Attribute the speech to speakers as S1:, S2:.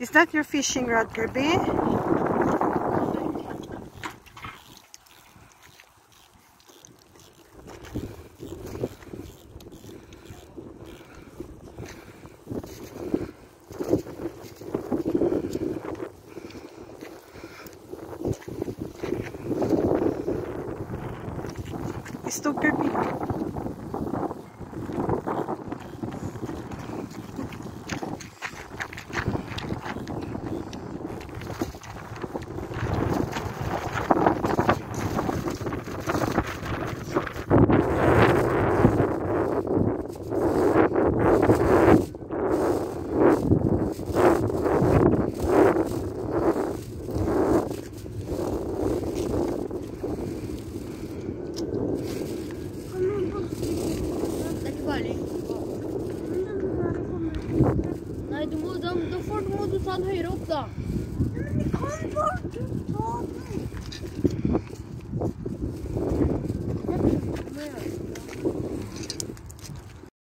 S1: Is that your fishing rod, Kirby? Stod Kirby.
S2: Nei, da må du ta den høyere opp da.
S3: Men vi kan bare ta den.